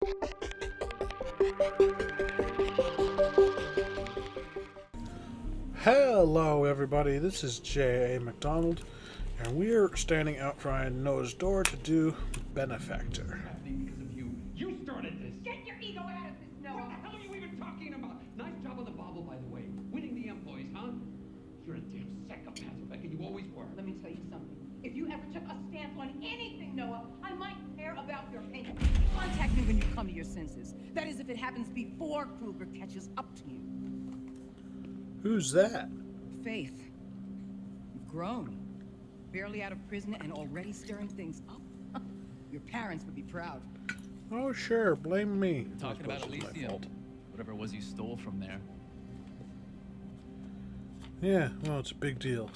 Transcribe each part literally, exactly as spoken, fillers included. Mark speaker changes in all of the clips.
Speaker 1: Hello everybody, this is J A McDonald, and we're standing out trying Noah's door to do Benefactor.
Speaker 2: Because of you. You started this!
Speaker 3: Get your ego out of this, Noah!
Speaker 2: What the hell are you even talking about? Nice job on the bobble, by the way. Winning the employees, huh? You're a damn psychopath, Rebecca. You always were.
Speaker 3: Let me tell you something. If you ever took a stance on anything, Noah, I might care about your opinion. Contact me when you come to your senses. That is, if it happens before Kruger catches up to you.
Speaker 1: Who's that?
Speaker 3: Faith. You've grown. Barely out of prison and already stirring things up. Your parents would be proud.
Speaker 1: Oh sure, blame me.
Speaker 4: Talking about
Speaker 1: It's my
Speaker 4: Elysium.
Speaker 1: fault.
Speaker 4: Whatever it was you stole from there.
Speaker 1: Yeah, well, it's a big deal.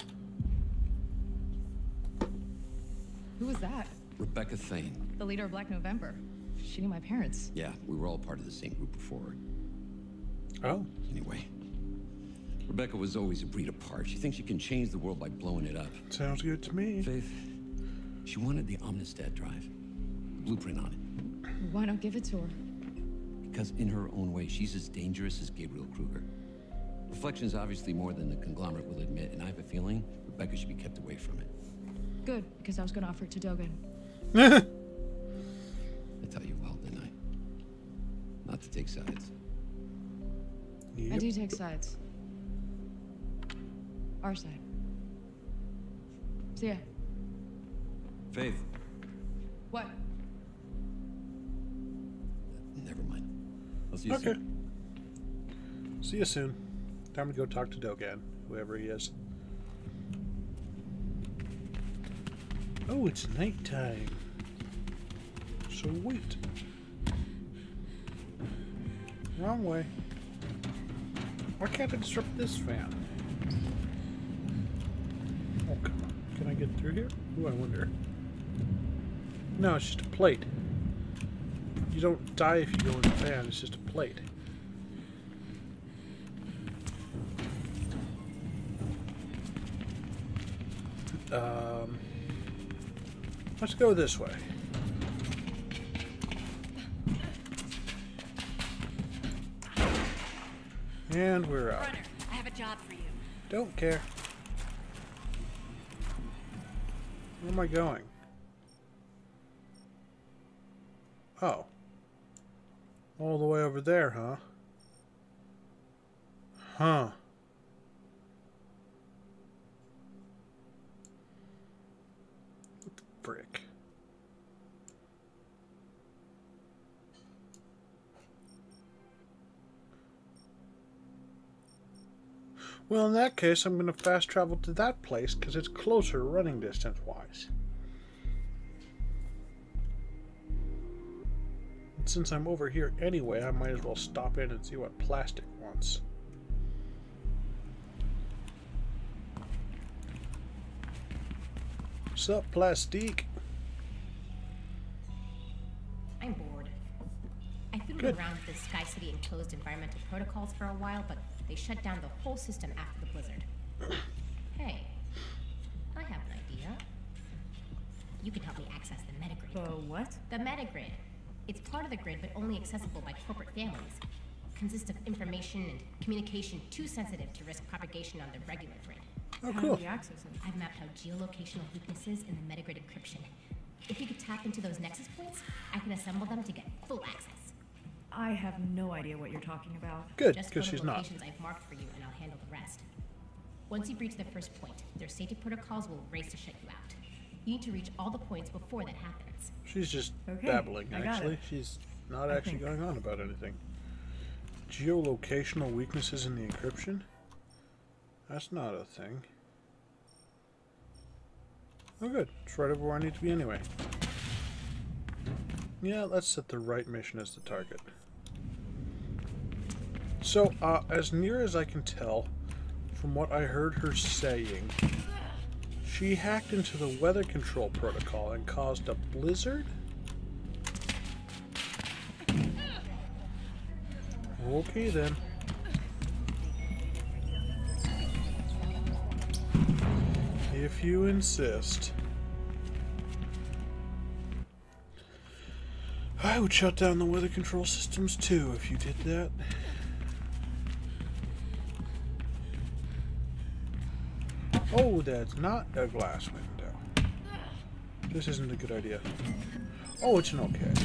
Speaker 5: Who was that?
Speaker 6: Rebecca Thane.
Speaker 5: The leader of Black November. She knew my parents.
Speaker 6: Yeah, we were all part of the same group before.
Speaker 1: Oh.
Speaker 6: Anyway, Rebecca was always a breed apart. She thinks she can change the world by blowing it up.
Speaker 1: Sounds good to me.
Speaker 6: Faith, she wanted the Omnistat drive. The blueprint on it.
Speaker 5: Why not give it to her?
Speaker 6: Because in her own way, she's as dangerous as Gabriel Kruger. Reflection's obviously more than the conglomerate will admit, and I have a feeling Rebecca should be kept away from it.
Speaker 5: Good, because I was going to offer it to Dogen.
Speaker 6: I tell you well, didn't I? Not to take sides.
Speaker 1: Yep.
Speaker 5: I do take sides. Our side. See ya.
Speaker 6: Faith,
Speaker 5: What?
Speaker 6: never mind. I'll see you
Speaker 1: Okay.
Speaker 6: soon.
Speaker 1: See you soon. Time to go talk to Dogen, whoever he is. Oh, it's nighttime. Sweet. Wrong way. Why can't I disrupt this fan? Oh, come on. Can I get through here? Ooh, I wonder. No, it's just a plate. You don't die if you go in the fan, it's just a plate. Um, let's go this way. And we're out.
Speaker 7: Runner, I have a job for you.
Speaker 1: Don't care. Where am I going? Oh. All the way over there, huh? Huh. What the frick? Well, in that case, I'm going to fast travel to that place because it's closer running distance-wise. And since I'm over here anyway, I might as well stop in and see what plastic wants. Sup, plastique?
Speaker 7: I'm bored. I fiddled
Speaker 1: Good.
Speaker 7: around with the Sky City enclosed environmental protocols for a while, but they shut down the whole system after the blizzard. Hey, I have an idea. You can help me access the metagrid.
Speaker 5: The what?
Speaker 7: The metagrid. It's part of the grid, but only accessible by corporate families. Consists of information and communication too sensitive to risk propagation on the regular grid.
Speaker 1: Oh,
Speaker 5: How
Speaker 1: cool.
Speaker 5: do we access it?
Speaker 7: I've mapped out geolocational weaknesses in the metagrid encryption. If you could tap into those nexus points, I can assemble them to get full access.
Speaker 5: I have no idea what you're talking about.
Speaker 1: Good,
Speaker 7: Just
Speaker 1: because
Speaker 7: go to
Speaker 1: she's not.
Speaker 7: locations I've marked for you, and I'll handle the rest. Once you reach the first point, their safety protocols will race to shut you out. You need to reach all the points before that happens.
Speaker 1: She's just
Speaker 5: Okay,
Speaker 1: babbling,
Speaker 5: I got
Speaker 1: actually.
Speaker 5: it.
Speaker 1: She's not
Speaker 5: I
Speaker 1: actually
Speaker 5: think.
Speaker 1: going on about anything. Geolocational weaknesses in the encryption? That's not a thing. Oh good, it's right over where I need to be anyway. Yeah, let's set the right mission as the target. So, uh, as near as I can tell, from what I heard her saying, she hacked into the weather control protocol and caused a blizzard? Okay then. If you insist. I would shut down the weather control systems too if you did that. Oh, that's not a glass window. This isn't a good idea. Oh, it's an okay idea.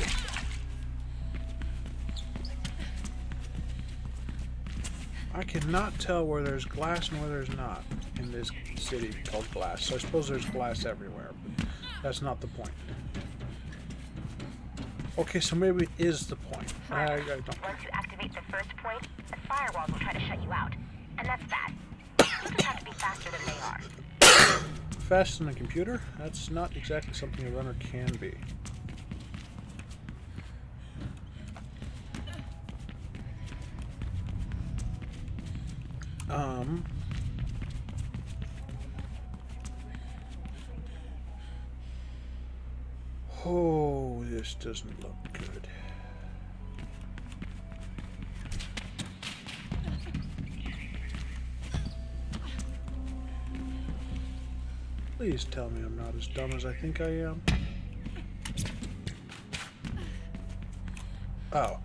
Speaker 1: I cannot tell where there's glass and where there's not in this city called Glass. So I suppose there's glass everywhere, but that's not the point. Okay, so maybe it is the point. I, I don't.
Speaker 8: Once you activate the first point, the firewalls will try to shut you out. And that's bad. You just have to be faster than they are.
Speaker 1: Faster than a computer? That's not exactly something a runner can be. Um... Oh, this doesn't look good. Please tell me I'm not as dumb as I think I am. Oh.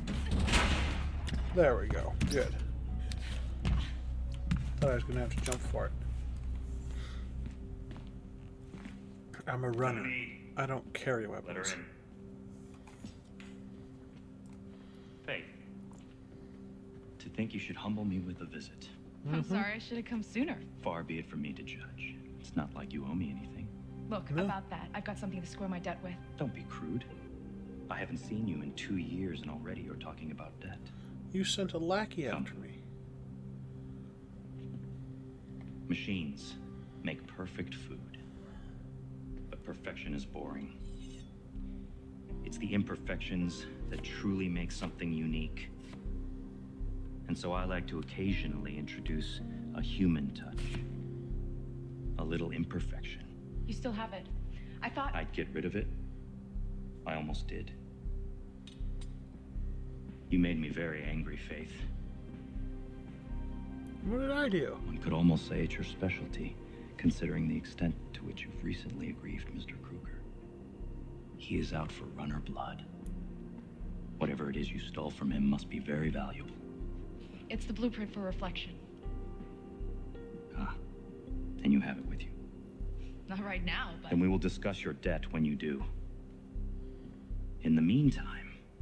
Speaker 1: There we go. Good. Thought I was gonna have to jump for it. I'm a runner. I don't carry weapons.
Speaker 9: Let her in. Faith.
Speaker 10: To think you should humble me with a visit.
Speaker 5: I'm sorry, I should have come sooner.
Speaker 10: Far be it from me to judge. It's not like you owe me anything.
Speaker 5: Look,
Speaker 1: No.
Speaker 5: about that, I've got something to square my debt with.
Speaker 10: Don't be crude. I haven't seen you in two years and already you're talking about debt.
Speaker 1: You sent a lackey
Speaker 10: Come.
Speaker 1: after me.
Speaker 10: Machines make perfect food. But perfection is boring. It's the imperfections that truly make something unique. And so I like to occasionally introduce a human touch. A little imperfection.
Speaker 5: You still have it. I thought...
Speaker 10: I'd get rid of it. I almost did. You made me very angry, Faith.
Speaker 1: What did I do?
Speaker 10: One could almost say it's your specialty, considering the extent to which you've recently aggrieved Mister Kruger. He is out for runner blood. Whatever it is you stole from him must be very valuable.
Speaker 5: It's the blueprint for Reflection.
Speaker 10: Ah, then you have it with you.
Speaker 5: Not right now, but...
Speaker 10: Then we will discuss your debt when you do. In the meantime,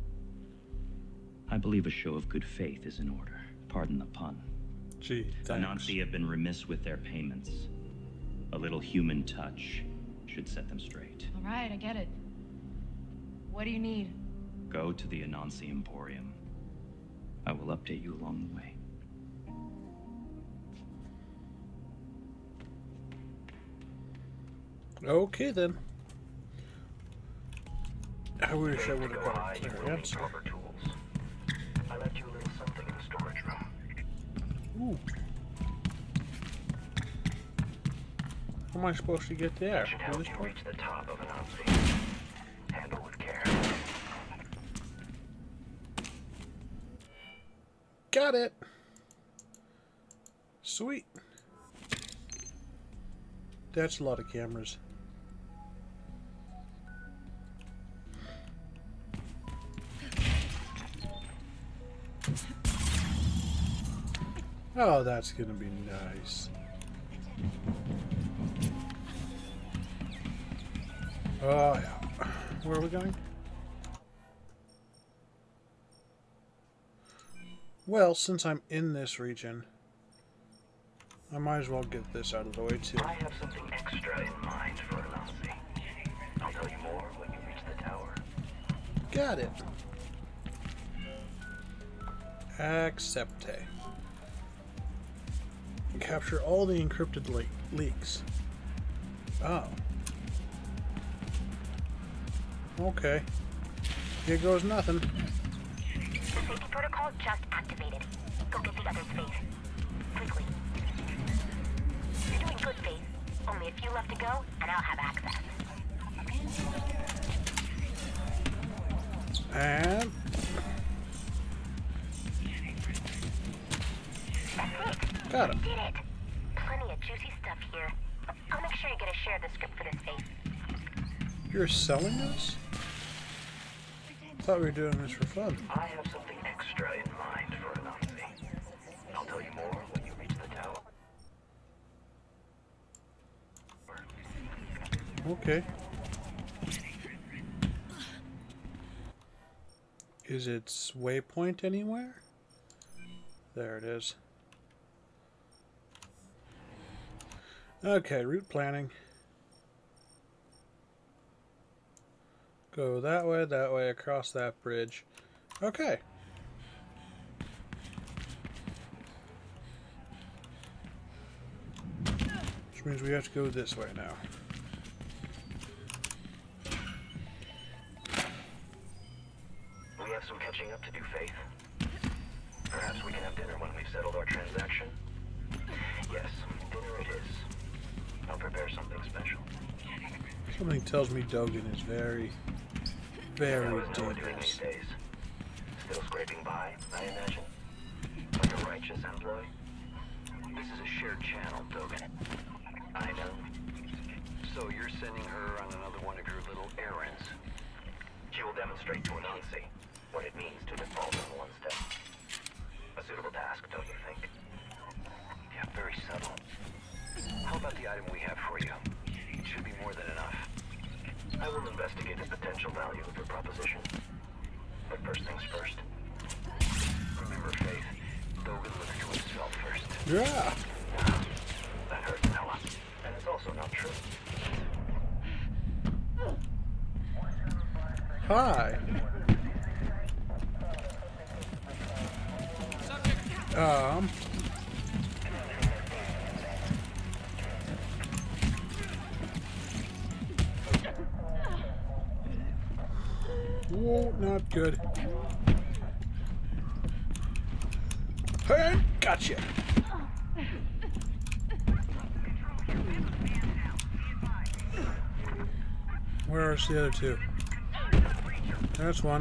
Speaker 10: I believe a show of good faith is in order. Pardon the pun.
Speaker 1: Gee, thanks.
Speaker 10: Anansi have been remiss with their payments. A little human touch should set them straight.
Speaker 5: All right, I get it. What do you need?
Speaker 10: Go to the Anansi Emporium. I will update you along the way.
Speaker 1: Okay, then. I wish I would have got a
Speaker 9: You
Speaker 1: clear
Speaker 9: will need
Speaker 1: answer.
Speaker 9: proper tools. I left you a little something in the storage room.
Speaker 1: Ooh. How am I supposed to get there?
Speaker 9: It should
Speaker 1: Through
Speaker 9: help
Speaker 1: this
Speaker 9: you
Speaker 1: part?
Speaker 9: reach the top of Anansi. Handle with care.
Speaker 1: Got it! Sweet. That's a lot of cameras. Oh, that's gonna be nice. Oh, yeah. Where are we going? Well, since I'm in this region, I might as well get this out of the way, too.
Speaker 9: I have something extra in mind for Anansi. I'll tell you more when you reach the tower.
Speaker 1: Got it. Accepte. Capture all the encrypted le leaks. Oh. Okay. Here goes nothing.
Speaker 8: The safety protocol just activated. Go get the others, Faith. Quickly. You're doing good, Faith. Only a few left to go, and I'll have access.
Speaker 1: And...
Speaker 8: That's it.
Speaker 1: got it.
Speaker 8: You did it. Plenty of juicy stuff here. I'll make sure you get a share of the script for this, Faith.
Speaker 1: You're selling this? thought we were doing this for fun.
Speaker 9: I have something extra in mind for Anansi. I'll tell you more when you reach the tower.
Speaker 1: Okay. Is its waypoint anywhere? There it is. Okay, route planning. Go that way, that way, across that bridge. Okay. Which means we have to go this way now.
Speaker 9: We have some catching up to do, Faith. Perhaps we can have dinner when we've settled our transaction. Yes, dinner it is. I'll prepare something special.
Speaker 1: Something tells me Dogen is very, very
Speaker 9: How is Noah doing
Speaker 1: dangerous.
Speaker 9: these days? Still scraping by, I imagine? Like a righteous employee? This is a shared channel, Dogen. I know. So you're sending her on another one of your little errands? She will demonstrate to Anansi what it means to default on one step. A suitable task, don't you think? Yeah, very subtle. How about the item we have for you? It should be more than enough. I will investigate the potential value of your proposition. But first things first. Remember, Faith, Dogen looks to himself first.
Speaker 1: Yeah.
Speaker 9: That hurts Noah. And it's also not true.
Speaker 1: Hi. Um. Whoa, not good. Hey, gotcha. Where's the other two? That's one.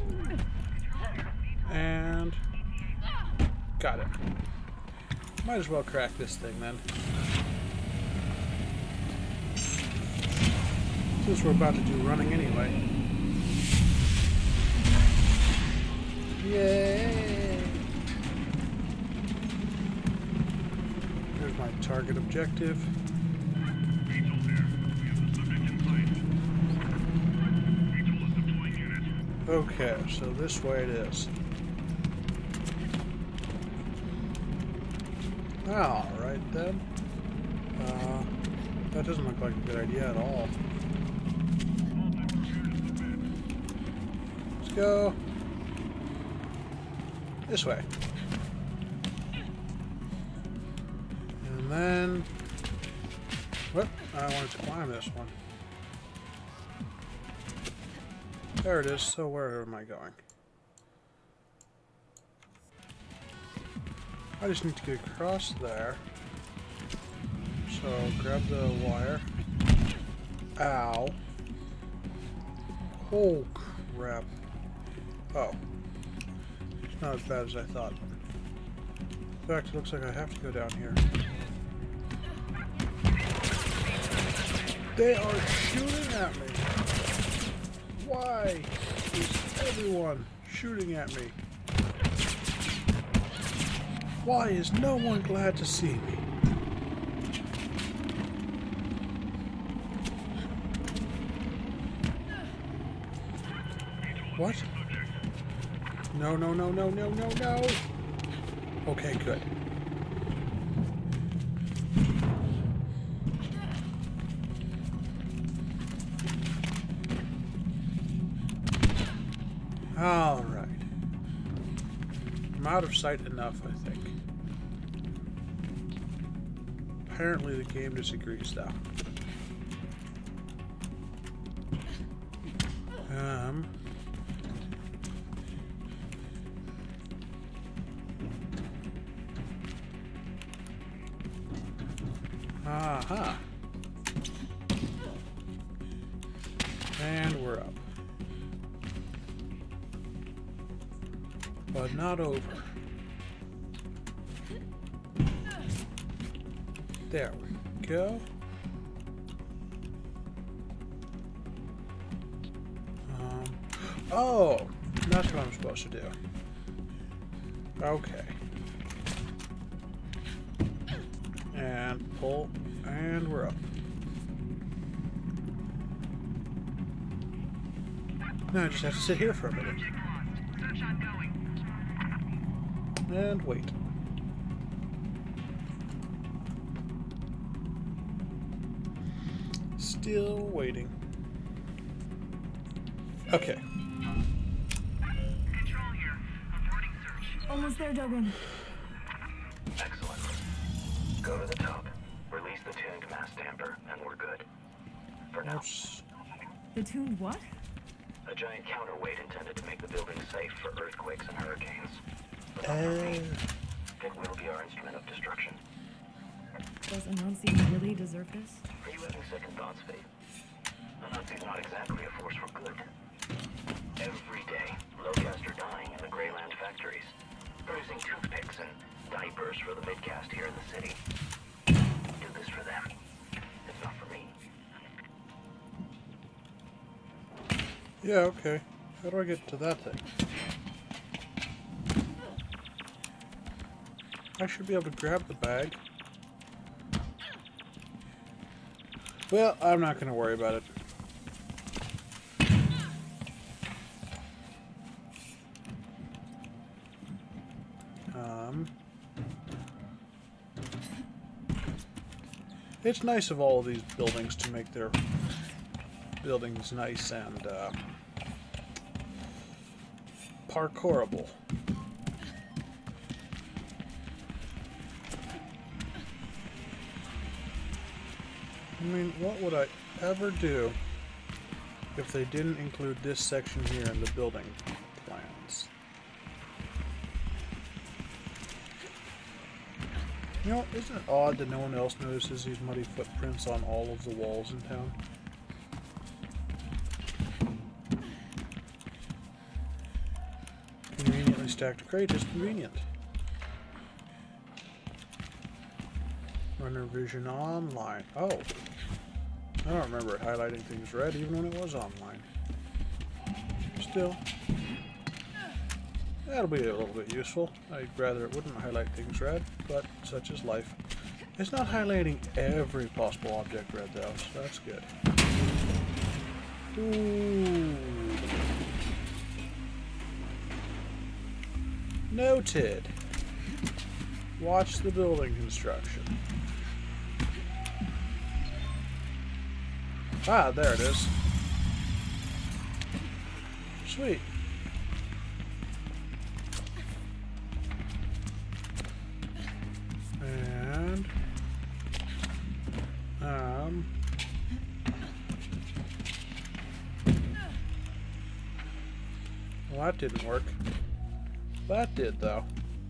Speaker 1: And got it. Might as well crack this thing then. Since we're about to do running anyway. Yay! There's my target objective. Okay, so this way it is. Alright then. Uh, that doesn't look like a good idea at all. Let's go this way. And then... Whoop, I wanted to climb this one. There it is, so where am I going? I just need to get across there. So, grab the wire. Ow. Oh, crap. Oh. It's not as bad as I thought. In fact, it looks like I have to go down here. They are shooting at me. Why is everyone shooting at me? Why is no one glad to see me? What? No, no, no, no, no, no, no. Okay, good. All right. I'm out of sight enough, I think. Apparently the game disagrees, though. Um... Aha. And we're up. But not over. There we go. Um, Oh, that's what I'm supposed to do. Okay. And pull, and we're up. Now I just have to sit here for a minute. And wait. Still waiting. Okay.
Speaker 8: Control here. Reporting search.
Speaker 11: Almost there, Dogan.
Speaker 9: Excellent. Go to the top. Release the tuned mass damper, and we're good. For now.
Speaker 1: Oops.
Speaker 11: The tuned what?
Speaker 9: A giant counterweight intended to make the building safe for earthquakes and hurricanes. But not
Speaker 1: Uh,
Speaker 9: for me. It will be our instrument of destruction.
Speaker 11: Does Anansi really deserve this?
Speaker 9: Are you having second thoughts, Faith? Anansi's not exactly a force for good. Every day, Locust are dying in the Greyland factories, producing toothpicks and diapers for the midcast here in the city. Do this for them. It's not for me.
Speaker 1: Yeah, okay. How do I get to that thing? I should be able to grab the bag. Well, I'm not going to worry about it. Um, it's nice of all of these buildings to make their buildings nice and uh, parkourable. I mean, what would I ever do if they didn't include this section here in the building plans? You know, isn't it odd that no one else notices these muddy footprints on all of the walls in town? Conveniently stacked crate is convenient. Runner Vision Online. Oh. I don't remember it highlighting things red even when it was online. Still. That'll be a little bit useful. I'd rather it wouldn't highlight things red, but such is life. It's not highlighting every possible object red though, so that's good. Ooh. Noted. Watch the building construction. Ah, there it is. Sweet. And um well, that didn't work. That did though.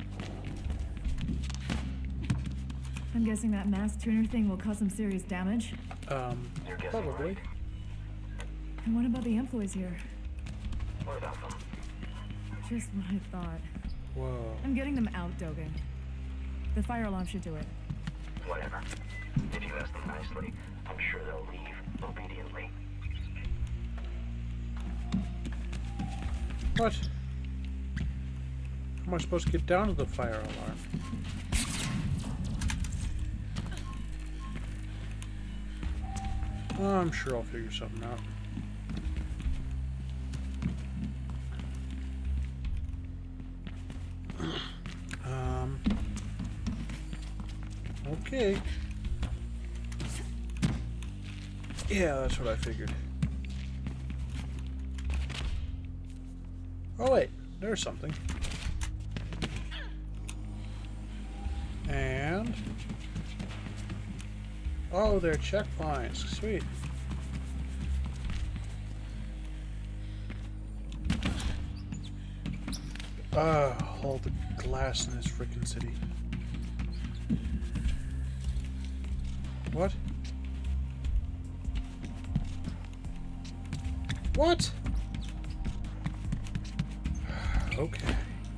Speaker 11: I'm guessing that mass tuner thing will cause some serious damage.
Speaker 1: Um, probably.
Speaker 11: And what about the employees here?
Speaker 9: What about them?
Speaker 11: Just what I thought.
Speaker 1: Whoa.
Speaker 11: I'm getting them out, Dogan. The fire alarm should do it.
Speaker 9: Whatever. If you ask them nicely, I'm sure they'll leave obediently.
Speaker 1: What? How am I supposed to get down to the fire alarm? Oh, I'm sure I'll figure something out. um. Okay. Yeah, that's what I figured. Oh wait, there's something. And oh, they're checkpoints. Sweet. Ah, all the glass in this frickin' city. What? What? Okay.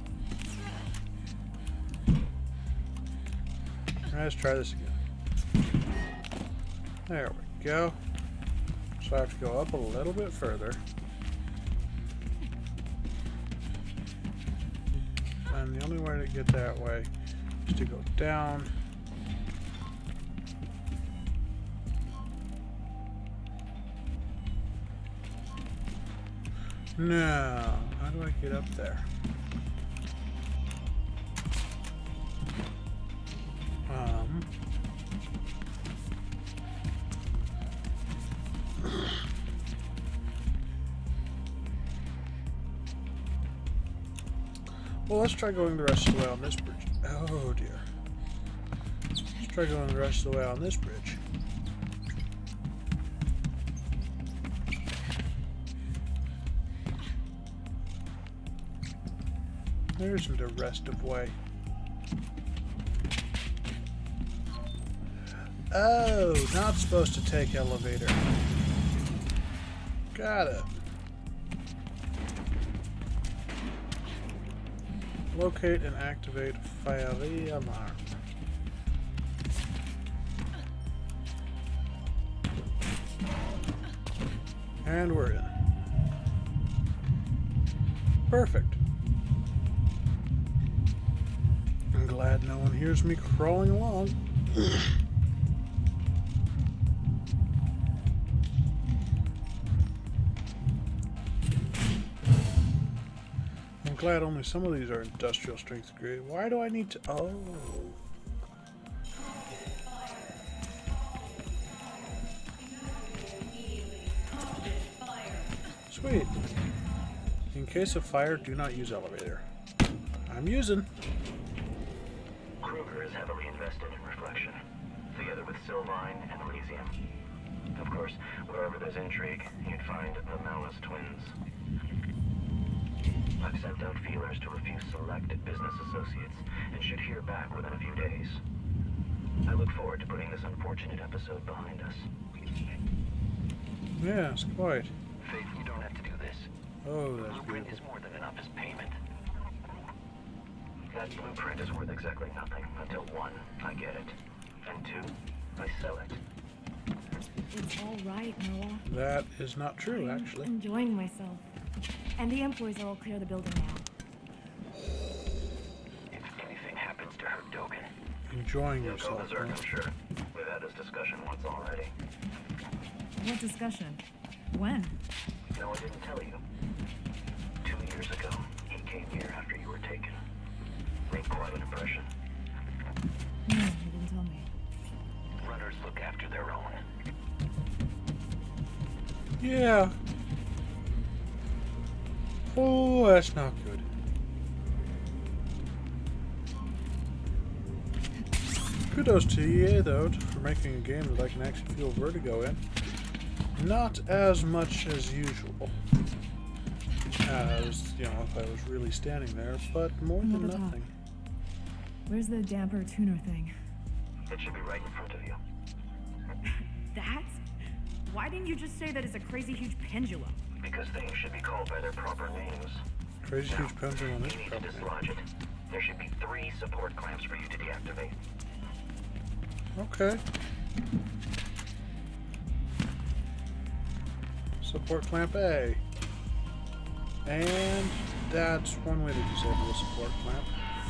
Speaker 1: Let's try this again. There we go. So I have to go up a little bit further. and the only way to get that way is to go down. No, how do I get up there? Um... Well, let's try going the rest of the way on this bridge. Oh dear. Let's try going the rest of the way on this bridge. There isn't a rest of way. Oh, not supposed to take elevator. Got it. Locate and activate fire alarm. And we're in. Perfect. I'm glad no one hears me crawling along. Glad only some of these are industrial strength grade. Why do I need to? Oh. Sweet. In case of fire, do not use elevator. I'm using.
Speaker 9: Kruger is heavily invested in Reflection, together with Sylvine and Elysium. Of course, wherever there's intrigue, you'd find the Malice twins. I've sent out feelers to a few select business associates and should hear back within a few days. I look forward to putting this unfortunate episode behind us.
Speaker 1: Yes, quite.
Speaker 9: Faith, you don't have to do this.
Speaker 1: Oh, that's
Speaker 9: Blueprint
Speaker 1: beautiful.
Speaker 9: is more than enough as payment. That blueprint is worth exactly nothing until one, I get it, and two, I sell it.
Speaker 11: It's all right, Noah.
Speaker 1: That is not true,
Speaker 11: I'm
Speaker 1: actually.
Speaker 11: enjoying myself. And the employees are all clear the building now.
Speaker 9: If anything happens to her, Dogen,
Speaker 1: Enjoying
Speaker 9: you'll go
Speaker 1: yourself.
Speaker 9: berserk,
Speaker 1: Huh?
Speaker 9: I'm sure. We've had this discussion once already.
Speaker 11: What discussion? When?
Speaker 9: No, I didn't tell you. Two years ago, he came here after you were taken. Made quite an impression.
Speaker 11: No, you didn't tell me.
Speaker 9: Runners look after their own.
Speaker 1: Yeah. Oh, that's not good. Kudos to E A, though, for making a game that I can actually feel vertigo in. Not as much as usual. As, you know, if I was really standing there, but more than
Speaker 11: Another top.
Speaker 1: nothing.
Speaker 11: Where's the damper tuner thing?
Speaker 9: It should be right in front of you.
Speaker 12: That? Why didn't you just say that it's a crazy huge pendulum?
Speaker 9: Because things should be called by their proper names.
Speaker 1: Crazy
Speaker 9: Now,
Speaker 1: huge pendulum on this
Speaker 9: you need to
Speaker 1: property.
Speaker 9: dislodge it. There should be three support clamps for you to deactivate.
Speaker 1: Okay. Support clamp A. And that's one way to disable the support clamp.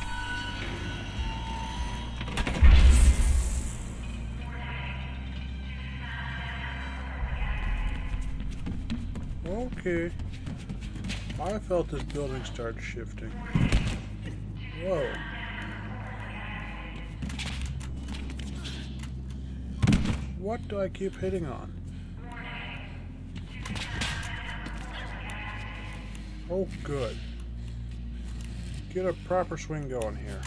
Speaker 1: Okay. I felt this building start shifting. Whoa. What do I keep hitting on? Oh, good. Get a proper swing going here.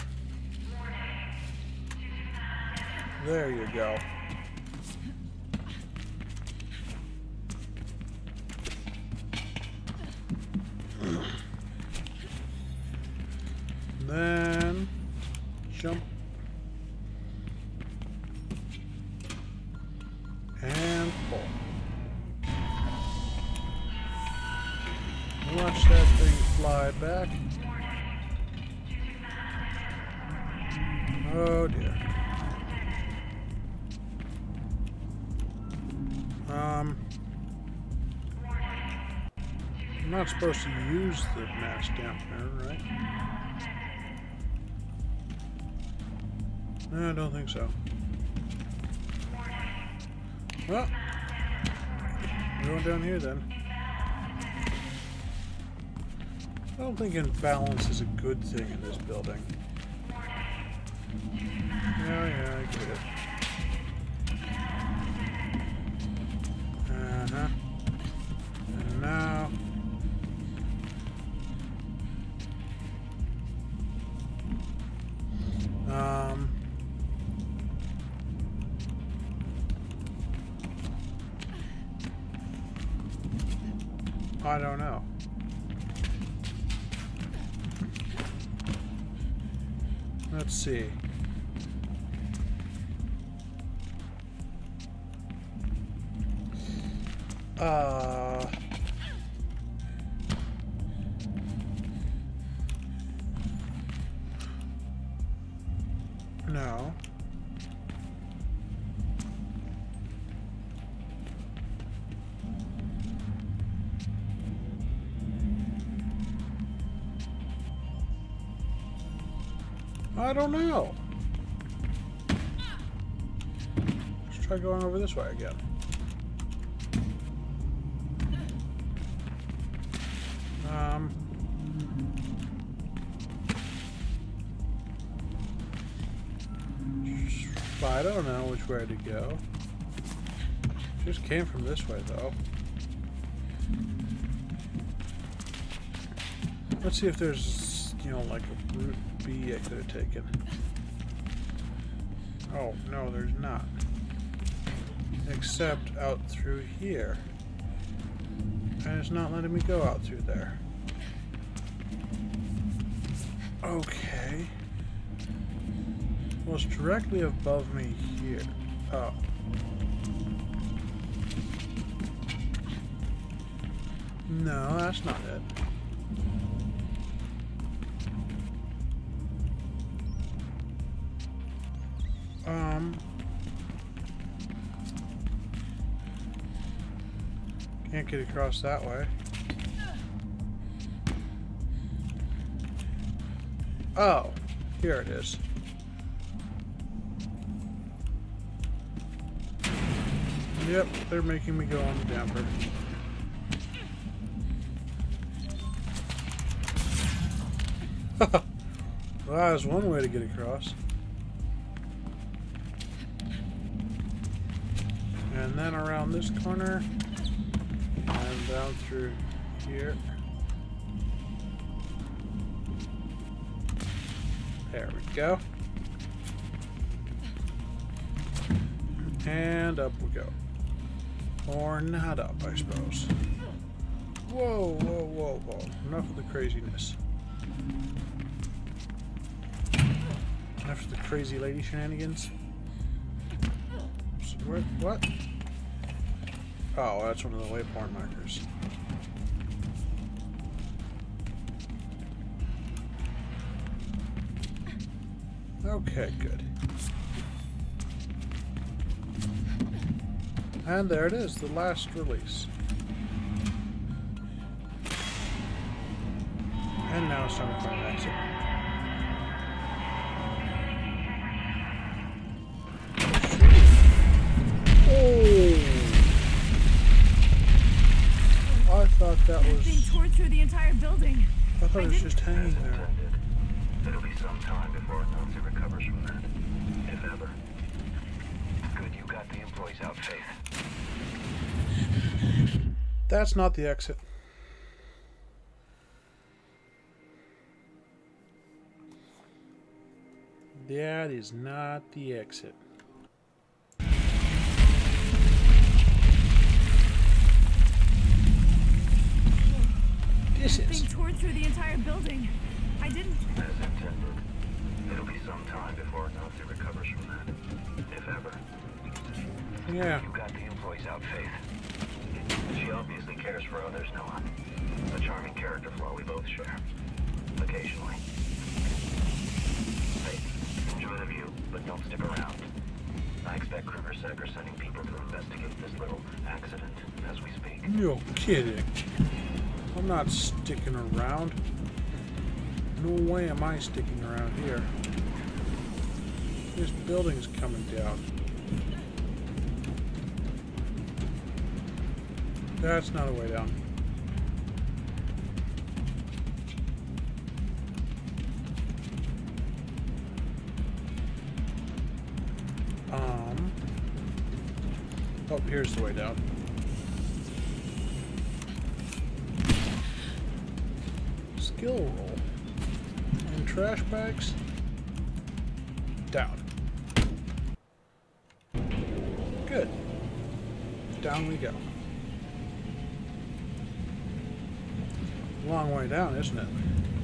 Speaker 1: There you go. Then jump and pull. Watch that thing fly back. Oh dear. Um, I'm not supposed to use the mass dampener, right? No, I don't think so. Well, we're going down here then. I don't think imbalance is a good thing in this building. Yeah, yeah, I get it. Uh-huh. And now... Um... I don't know. Let's see. Uh... No. I don't know. Let's try going over this way again. Um. I don't know which way to go. Just came from this way though. Let's see if there's, you know, like a route B I could have taken. Oh, no, there's not. Except out through here. And it's not letting me go out through there. Okay. Well, it's directly above me here. Oh. No, that's not it. Um, can't get across that way. Oh, here it is. Yep, they're making me go on the damper. Well, that was one way to get across. And then around this corner, and down through here. There we go. And up we go. Or not up, I suppose. Whoa, whoa, whoa, whoa. Enough of the craziness. Enough of the crazy lady shenanigans. So what? What? Oh, that's one of the waypoint markers. Okay, good. And there it is, the last release. And now it's time to find an exit. I thought that was...
Speaker 12: being torn through the entire building.
Speaker 1: I thought it was just hanging there.
Speaker 9: It'll be some time before Nazi recovers from that, if ever. Good, you got the employees out, Faith.
Speaker 1: That's not the exit. That is not the exit. This is
Speaker 12: being torn through the entire building. I didn't.
Speaker 9: As intended. It'll be some time before Nazi recovers from that, if ever.
Speaker 1: Yeah.
Speaker 9: You got the employees out, Faith. She obviously cares for others, Noah. A charming character flaw we both share. Occasionally. Faith, enjoy the view, but don't stick around. I expect Kruger Sec are sending people to investigate this little accident as we speak.
Speaker 1: You're kidding. I'm not sticking around. No way am I sticking around here. This building's coming down. That's not a way down. Um. Oh, here's the way down. Skill roll. And trash bags. Down. Good. Down we go. Long way down, isn't it?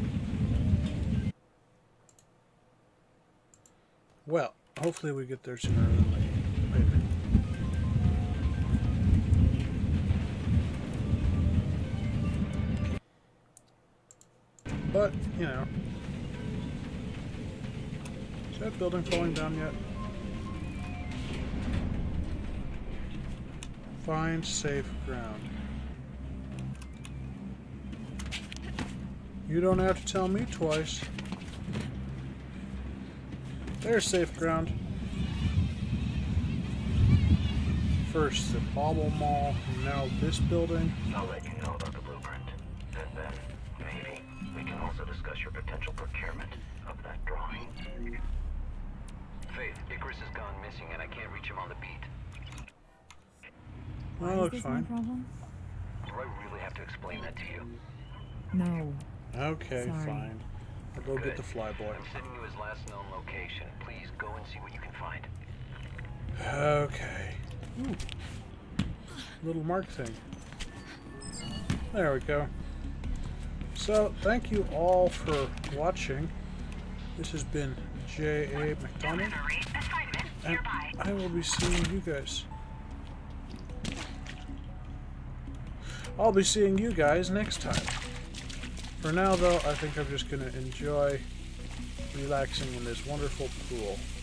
Speaker 1: Well, hopefully we get there sooner than later. But, you know. Is that building falling down yet? Find safe ground. You don't have to tell me twice. There's safe ground. First the Bobble Mall, and now this building.
Speaker 9: I'll let you know about the blueprint. And then, maybe, we can also discuss your potential procurement of that drawing. Faith, Icarus has gone missing and I can't reach him on the beat.
Speaker 1: Well,
Speaker 11: Why
Speaker 1: looks
Speaker 11: is this
Speaker 1: fine.
Speaker 11: my problem?
Speaker 9: Do I really have to explain that to you?
Speaker 11: No.
Speaker 1: Okay,
Speaker 11: Sorry.
Speaker 1: fine. I'll go
Speaker 9: Good.
Speaker 1: get the flyboy.
Speaker 9: I'm sending you his last known location. Please go and see what you can find.
Speaker 1: Okay. Ooh. Little mark thing. There we go. So, thank you all for watching. This has been J A McDonald, and I will be seeing you guys. I'll be seeing you guys next time. For now, though, I think I'm just going to enjoy relaxing in this wonderful pool.